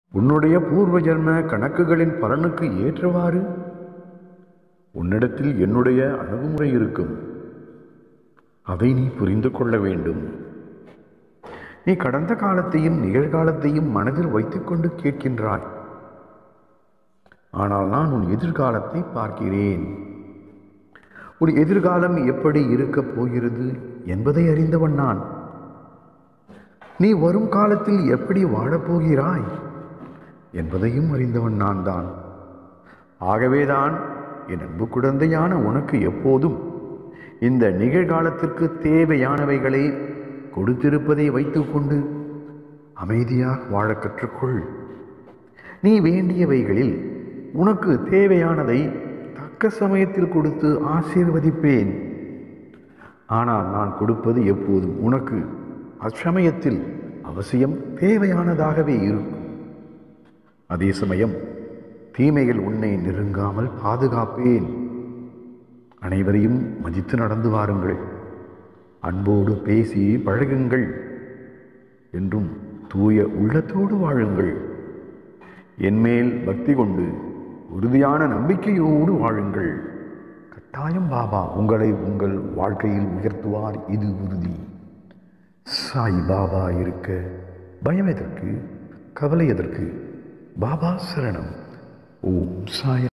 உன்னுடைய பூர்வ ஜன்ம கணக்குகளின் பலனுக்கு ஏற்றவாறு உன்னிடத்தில் என்னுடைய அணுகுமுறை இருக்கும். அதை நீ புரிந்து கொள்ள வேண்டும். நீ கடந்த காலத்தையும் நிகழ்காலத்தையும் மனதில் வைத்துக்கொண்டு கேட்கின்றாய். ஆனால் நான் உன் எதிர்காலத்தை பார்க்கிறேன். உன் எதிர்காலம் எப்படி இருக்கப் போகிறது என்பதை அறிந்தவன் நான். நீ வரும் காலத்தில் எப்படி வாழப்போகிறாய் என்பதையும் அறிந்தவன் நான் தான். ஆகவேதான் என் அன்பு குழந்தையான உனக்கு எப்போதும் இந்த நிகழ்காலத்திற்கு தேவையானவைகளை கொடுத்திருப்பதை வைத்துக்கொண்டு அமைதியாக வாழ கற்றுக்கொள். நீ வேண்டியவைகளில் உனக்கு தேவையானதை தக்க சமயத்தில் கொடுத்து ஆசீர்வதிப்பேன். ஆனால் நான் கொடுப்பது எப்போதும் உனக்கு அச்சமயத்தில் அவசியம் தேவையானதாகவே இருக்கும். அதே சமயம் தீமைகள் உன்னை நெருங்காமல் பாதுகாப்பேன். அனைவரையும் மதித்து நடந்து வாருங்கள். அன்போடு பேசி பழகுங்கள். என்றும் தூய உள்ளத்தோடு வாழுங்கள். என்மேல் பக்தி கொண்டு உறுதியான நம்பிக்கையோடு வாழுங்கள். கட்டாயம் பாபா உங்களை உங்கள் வாழ்க்கையில் உயர்த்துவார், இது உறுதி. சாய் பாபா இருக்க பயம் எதற்கு, கவலை எதற்கு? பாபா சரணம். ஓம் சாய்.